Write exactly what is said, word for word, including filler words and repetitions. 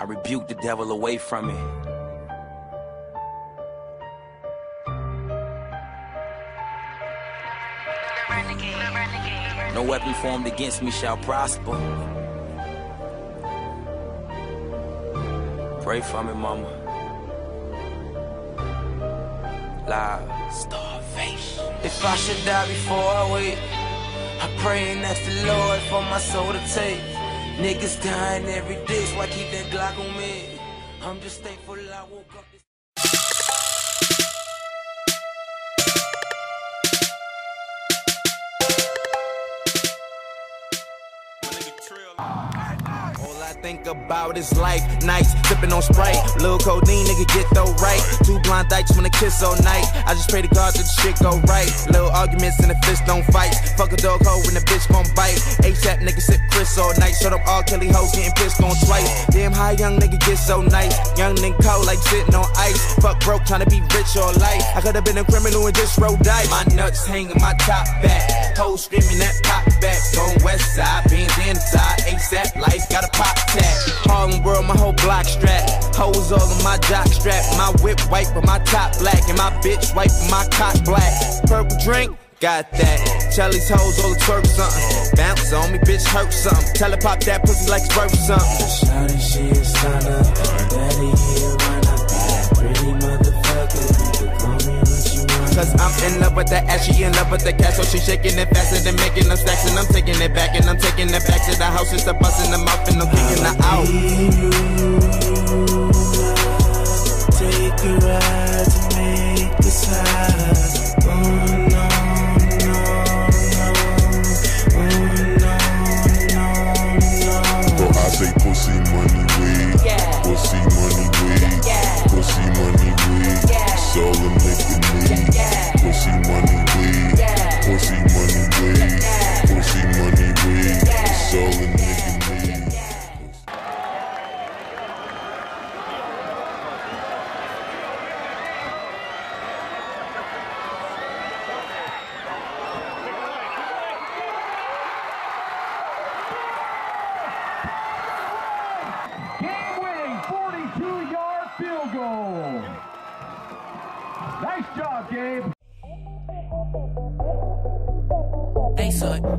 rebuke the devil away from me. No weapon formed against me shall prosper. Pray for me, mama. Live starvation. If I should die before I wake, I pray and ask the Lord for my soul to take. Niggas dying every day, so I keep that Glock on me. I'm just thankful I woke up this think about his life, nice, sipping on Sprite. Lil' codeine, nigga, get though right. Two blind dykes wanna kiss all night. I just pray to God that the shit go right. Little arguments and the fist don't fight. Fuck a dog hoe when the bitch gon' bite. ASAP nigga sip Chris all night. Shut up all Kelly hoes getting pissed on twice. Damn high young nigga get so nice. Young nigga cold like sitting on ice. Fuck broke tryna be rich all life. I could've been a criminal and just roll dice. My nuts hanging my top back. Hoes screaming that pop back. Going west side, beans inside. ASAP life got a pop tag. Harlem world, my whole block strap. Hoes all in my jock strap. My whip white but my top black. And my bitch white but my cock black. Purple drink, got that. Charlie's hoes all the twerk something. Bounce on me, bitch hurt something. Tell her pop that pussy like it's worth something. Shawty, she is stunner. Daddy here run up. Pretty motherfucker. You can call me what you want. Cause I'm in love with that ass, she in love with the cash. So she shaking it faster than making them stacks. And I'm taking it back, and I'm taking it back to the house. It's a busting them up and I'm kicking her out. Take a ride to make this high. Oh no, no, no. Oh no, no, no. Well, I say pussy, money, weed. Yeah. Pussy, money, weed. Yeah. Pussy, money, weed. Yeah. It's all a nigga need. Yeah. Pussy, money, weed. Yeah. Pussy, money, weed. Yeah. Pussy, money, weed. Yeah. It's all a nigga need. Game-winning forty-two yard field goal. Nice job, Gabe. Hey, son.